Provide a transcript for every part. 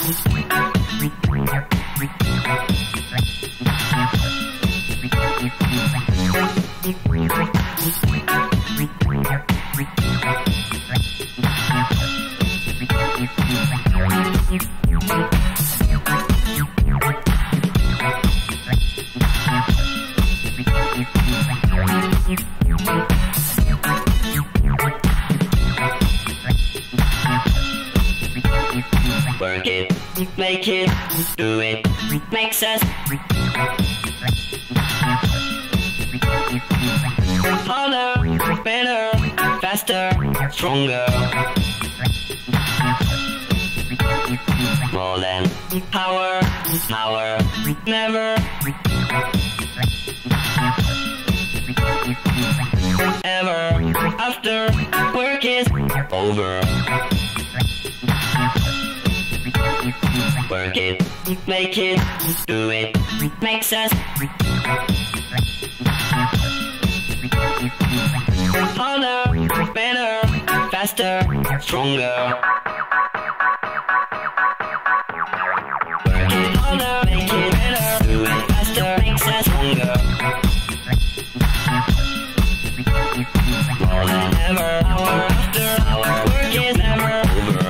Work it, make it, do it, makes us harder, better, faster, stronger. More than power, power, never ever after work is over. Work it, make it, do it, makes us harder, better, faster, stronger. Work it harder, make it better, do it faster, makes us stronger. More than ever, hour after hour, work is never over.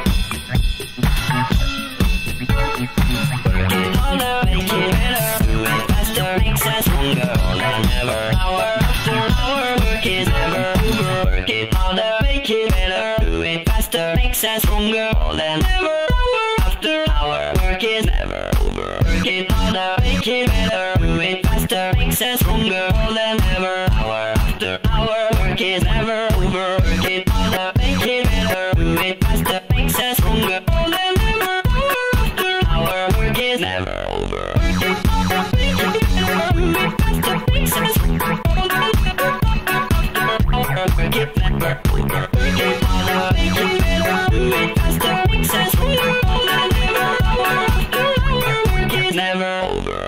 Work it harder, make it better, do it faster, makes us stronger. More than ever, hour after hour, work is never over. Work it harder, make it better, do it faster, makes us stronger. More than ever, hour after hour, work is never over. Work it harder, make it better, do it faster, makes us stronger. More than ever, hour after hour, work is never over. Work it harder, make it better, do it faster, makes us stronger. More than ever, hour after hour, work is never over. Work it harder, make it better, do it faster, makes us stronger. More than ever, hour after hour, work is never over. Work it harder, make it better, do it faster, makes us stronger. More than ever, hour after hour, work is never over.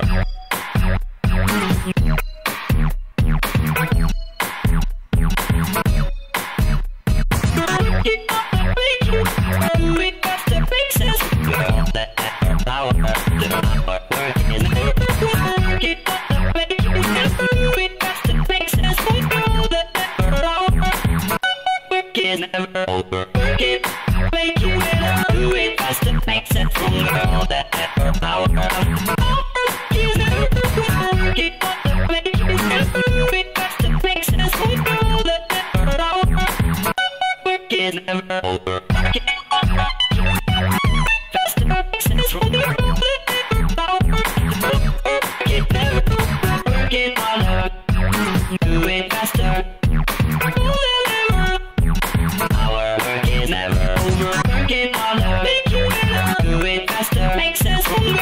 Never over. Work it, make it better, do it faster, makes it stronger. All that effort, power, is never over. Work it, make it better, do it faster, makes it stronger. All that effort, power, work is never over. Work it, faster, makes it stronger. All that effort, power, work it never over. Work it harder, do it faster. Never over. Work it harder, make it better, do it faster, makes us stronger.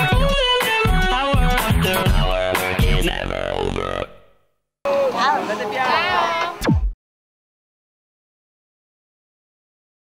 Hour after hour, work is never over. Ciao.